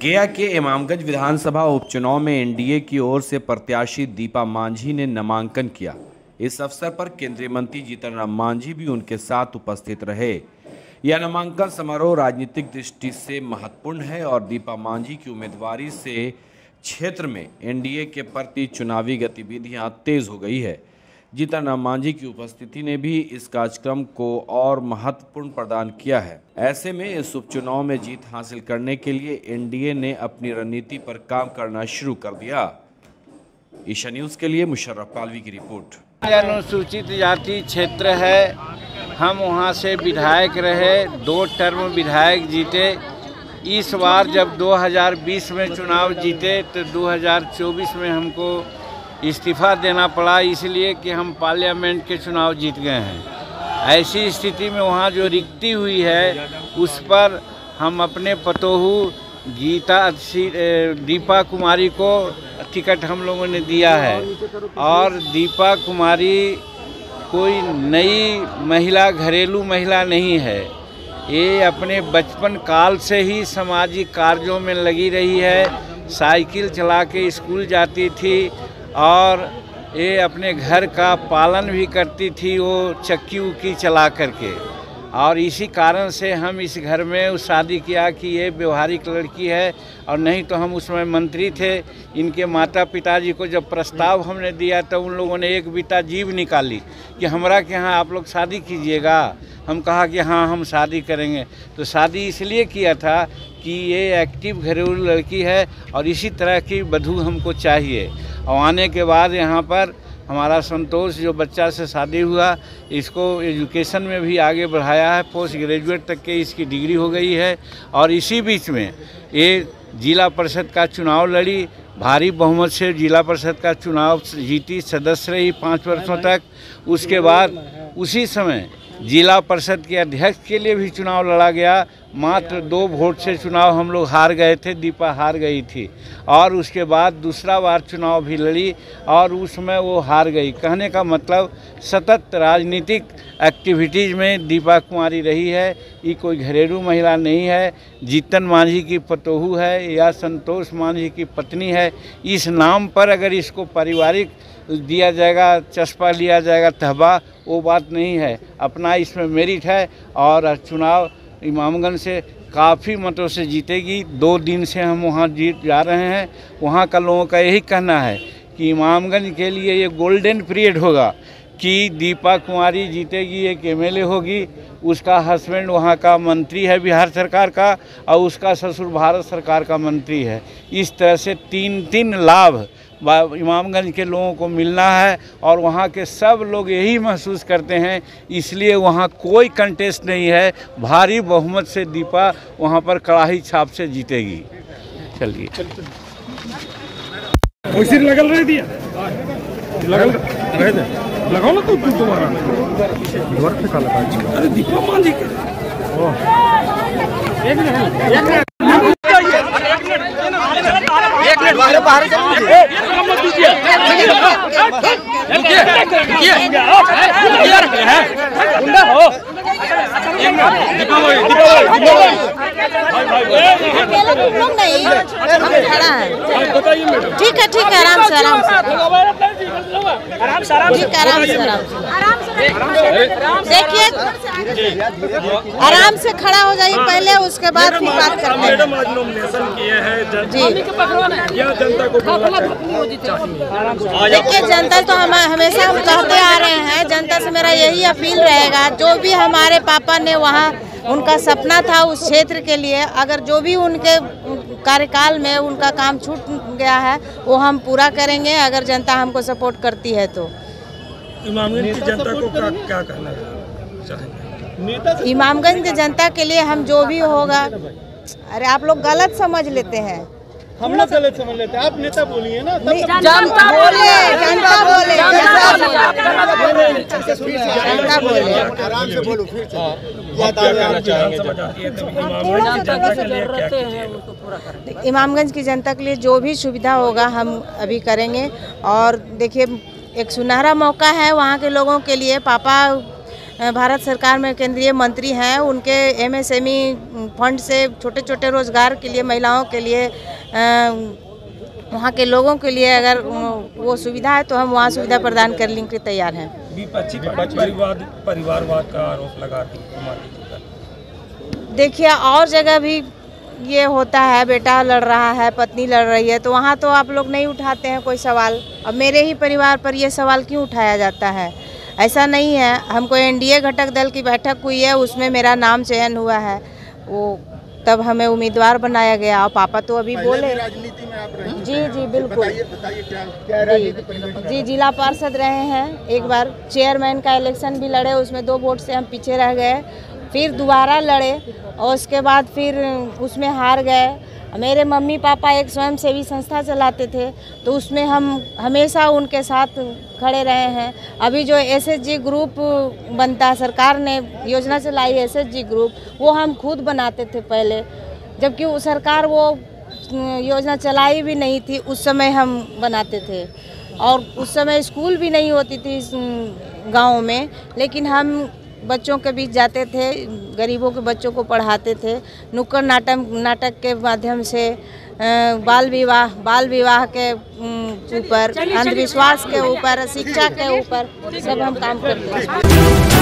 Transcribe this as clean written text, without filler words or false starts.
गया के इमामगंज विधानसभा उपचुनाव में एनडीए की ओर से प्रत्याशी दीपा मांझी ने नामांकन किया। इस अवसर पर केंद्रीय मंत्री जीतन राम मांझी भी उनके साथ उपस्थित रहे। यह नामांकन समारोह राजनीतिक दृष्टि से महत्वपूर्ण है और दीपा मांझी की उम्मीदवारी से क्षेत्र में एनडीए के प्रति चुनावी गतिविधियां तेज हो गई है। जीतन राम मांझी की उपस्थिति ने भी इस कार्यक्रम को और महत्वपूर्ण प्रदान किया है। ऐसे में इस उपचुनाव में जीत हासिल करने के लिए एनडीए ने अपनी रणनीति पर काम करना शुरू कर दिया। ईशा न्यूज़ के लिए मुशर्रफ पालवी की रिपोर्ट। अनुसूचित जाति क्षेत्र है, हम वहां से विधायक रहे, 2 टर्म विधायक जीते। इस बार जब 2020 में चुनाव जीते तो 2024 में हमको इस्तीफ़ा देना पड़ा, इसलिए कि हम पार्लियामेंट के चुनाव जीत गए हैं। ऐसी स्थिति में वहाँ जो रिक्ति हुई है उस पर हम अपने पतोहू दीपा कुमारी को टिकट हम लोगों ने दिया है। और दीपा कुमारी कोई नई महिला, घरेलू महिला नहीं है, ये अपने बचपन काल से ही सामाजिक कार्यों में लगी रही है। साइकिल चला के स्कूल जाती थी और ये अपने घर का पालन भी करती थी, वो चक्की उक्की चला करके। और इसी कारण से हम इस घर में शादी किया कि ये व्यवहारिक लड़की है, और नहीं तो हम उसमें मंत्री थे। इनके माता पिताजी को जब प्रस्ताव हमने दिया तो उन लोगों ने एक बीता जीभ निकाली कि हमरा के यहाँ आप लोग शादी कीजिएगा। हम कहा कि हाँ हम शादी करेंगे। तो शादी इसलिए किया था कि ये एक्टिव घरेलू लड़की है और इसी तरह की वधू हमको चाहिए। और आने के बाद यहाँ पर हमारा संतोष जो बच्चा से शादी हुआ, इसको एजुकेशन में भी आगे बढ़ाया है, पोस्ट ग्रेजुएट तक के इसकी डिग्री हो गई है। और इसी बीच में ये जिला परिषद का चुनाव लड़ी, भारी बहुमत से जिला परिषद का चुनाव जीती, सदस्य रही 5 वर्षों तक। उसके बाद उसी समय जिला परिषद के अध्यक्ष के लिए भी चुनाव लड़ा गया। मात्र 2 वोट से चुनाव हम लोग हार गए थे, दीपा हार गई थी। और उसके बाद दूसरा बार चुनाव भी लड़ी और उसमें वो हार गई। कहने का मतलब सतत राजनीतिक एक्टिविटीज़ में दीपा कुमारी रही है। ये कोई घरेलू महिला नहीं है, जीतन मांझी की पतोहू है या संतोष मांझी की पत्नी है। इस नाम पर अगर इसको पारिवारिक दिया जाएगा, चस्पा लिया जाएगा, तहबा, वो बात नहीं है। अपना इसमें मेरिट है और चुनाव इमामगंज से काफ़ी मतों से जीतेगी। 2 दिन से हम वहाँ जीत जा रहे हैं। वहाँ का लोगों का यही कहना है कि इमामगंज के लिए ये गोल्डन पीरियड होगा कि दीपा कुमारी जीतेगी, एक एमएलए होगी, उसका हस्बैंड वहाँ का मंत्री है बिहार सरकार का और उसका ससुर भारत सरकार का मंत्री है। इस तरह से 3 लाभ इमामगंज के लोगों को मिलना है और वहाँ के सब लोग यही महसूस करते हैं, इसलिए वहाँ कोई कंटेस्ट नहीं है। भारी बहुमत से दीपा वहाँ पर कड़ाही छाप से जीतेगी। चलिए लगल रह दिया, लगल रह दे, लगाओ ना। तो तुम्हारा द्वार पे काला लगा। अरे दीपा मांझी के एक मिनट बाहर ठीक है, आराम से देखिए, आराम से खड़ा हो जाइए पहले, उसके बाद फिर बात करते हैं। मैडम आज नॉमिनेशन किए हैं जनता को देखिए, जनता तो हम हमेशा हम कहते आ रहे हैं, जनता से मेरा यही अपील रहेगा, जो भी हमारे पापा ने वहाँ उनका सपना था उस क्षेत्र के लिए, अगर जो भी उनके कार्यकाल में उनका काम छूट गया है वो हम पूरा करेंगे, अगर जनता हमको सपोर्ट करती है तो। इमामगंज की जनता को क्या कहना चाहिए? इमामगंज की जनता के लिए हम जो भी होगा, अरे आप लोग गलत समझ लेते हैं। हम लोग गलत समझ लेते हैं, आप नेता बोलिए ना। जनता बोले, जनता बोले, जनता बोले। आराम से बोलो फिर से। इमामगंज की जनता के लिए जो भी सुविधा होगा हम अभी करेंगे। और देखिए, एक सुनहरा मौका है वहाँ के लोगों के लिए। पापा भारत सरकार में केंद्रीय मंत्री हैं, उनके MSME फंड से छोटे छोटे रोजगार के लिए महिलाओं के लिए वहाँ के लोगों के लिए अगर वो सुविधा है तो हम वहाँ सुविधा प्रदान करने के तैयार हैं। विपक्षी परिवारवाद का आरोप लगाती है। देखिए और जगह भी ये होता है, बेटा लड़ रहा है, पत्नी लड़ रही है, तो वहाँ तो आप लोग नहीं उठाते हैं कोई सवाल। अब मेरे ही परिवार पर ये सवाल क्यों उठाया जाता है? ऐसा नहीं है। हमको NDA घटक दल की बैठक हुई है, उसमें मेरा नाम चयन हुआ है, वो तब हमें उम्मीदवार बनाया गया। और पापा तो अभी बोले राजनीति में आप रहे। जी बिल्कुल। बताइए क्या जी जिला पार्षद रहे हैं, एक बार चेयरमैन का इलेक्शन भी लड़े, उसमें 2 वोट से हम पीछे रह गए, फिर दोबारा लड़े और उसके बाद फिर उसमें हार गए। मेरे मम्मी पापा एक स्वयंसेवी संस्था चलाते थे, तो उसमें हम हमेशा उनके साथ खड़े रहे हैं। अभी जो SHG ग्रुप बनता, सरकार ने योजना चलाई SHG ग्रुप, वो हम खुद बनाते थे पहले, जबकि वो सरकार वो योजना चलाई भी नहीं थी, उस समय हम बनाते थे। और उस समय स्कूल भी नहीं होती थी गाँव में, लेकिन हम बच्चों के बीच जाते थे, गरीबों के बच्चों को पढ़ाते थे। नुक्कड़ नाटक के माध्यम से बाल विवाह के ऊपर, अंधविश्वास के ऊपर, शिक्षा के ऊपर सब हम काम करते हैं।